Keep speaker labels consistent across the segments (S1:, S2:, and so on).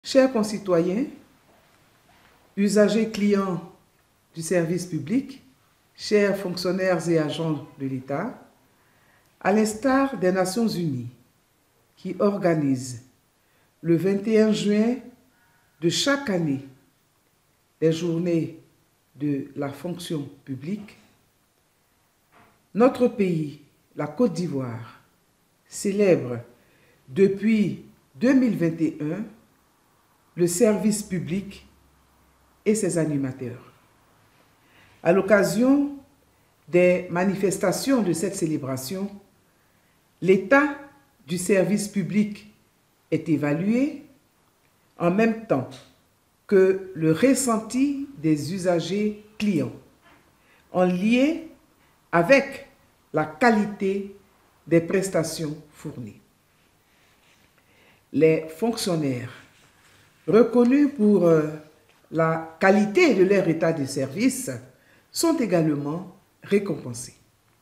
S1: Chers concitoyens, usagers clients du service public, chers fonctionnaires et agents de l'État, à l'instar des Nations Unies qui organisent le 21 juin de chaque année les journées de la fonction publique, notre pays, la Côte d'Ivoire, célèbre depuis 2021 le service public et ses animateurs. À l'occasion des manifestations de cette célébration, l'état du service public est évalué en même temps que le ressenti des usagers clients, en lien avec la qualité des prestations fournies. Les fonctionnaires reconnus pour la qualité de leur état de service sont également récompensés.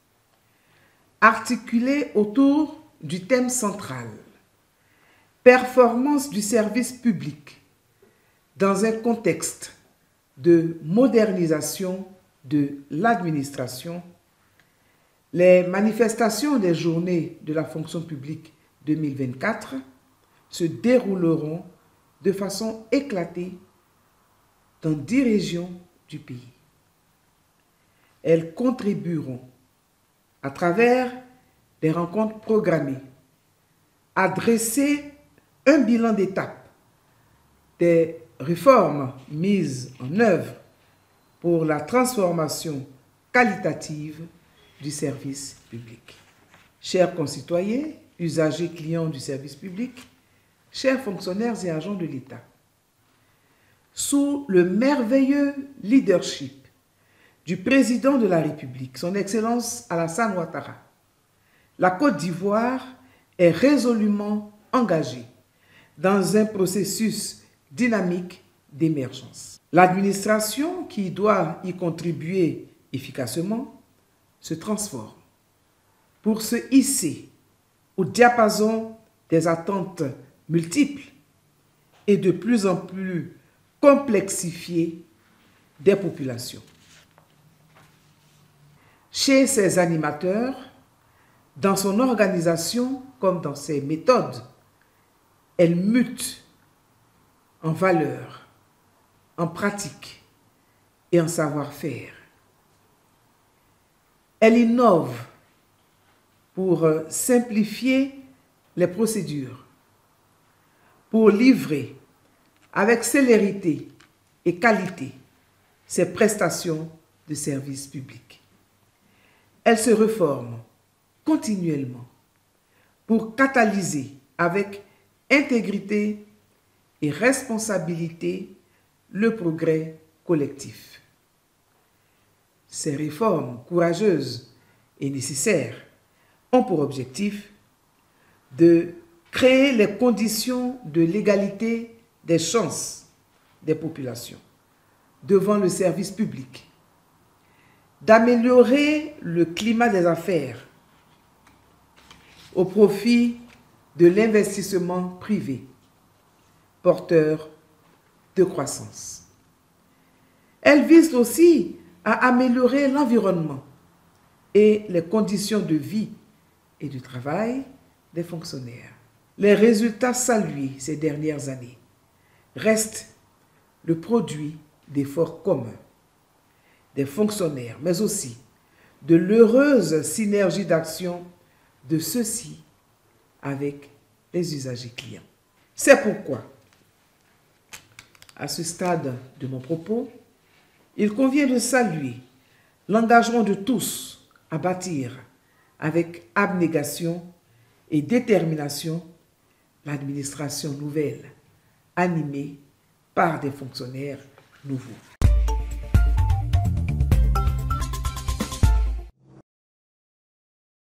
S1: Articulés autour du thème central, performance du service public dans un contexte de modernisation de l'administration, les manifestations des journées de la fonction publique 2024 se dérouleront de façon éclatée dans 10 régions du pays. Elles contribueront, à travers des rencontres programmées, à dresser un bilan d'étape des réformes mises en œuvre pour la transformation qualitative du service public. Chers concitoyens, usagers clients du service public, chers fonctionnaires et agents de l'État, sous le merveilleux leadership du président de la République, son Excellence Alassane Ouattara, la Côte d'Ivoire est résolument engagée dans un processus dynamique d'émergence. L'administration, qui doit y contribuer efficacement, se transforme pour se hisser au diapason des attentes multiples et de plus en plus complexifiées des populations. Chez ses animateurs, dans son organisation comme dans ses méthodes, elle mute en valeurs, en pratiques et en savoir-faire. Elle innove pour simplifier les procédures, pour livrer avec célérité et qualité ses prestations de service public. Elle se reforme continuellement pour catalyser avec intégrité et responsabilité le progrès collectif. Ces réformes courageuses et nécessaires ont pour objectif de créer les conditions de l'égalité des chances des populations devant le service public, d'améliorer le climat des affaires au profit de l'investissement privé, porteur de croissance. Elle vise aussi à améliorer l'environnement et les conditions de vie et de travail des fonctionnaires. Les résultats salués ces dernières années restent le produit d'efforts communs des fonctionnaires, mais aussi de l'heureuse synergie d'action de ceux-ci avec les usagers clients. C'est pourquoi, à ce stade de mon propos, il convient de saluer l'engagement de tous à bâtir avec abnégation et détermination l'administration nouvelle, animée par des fonctionnaires nouveaux.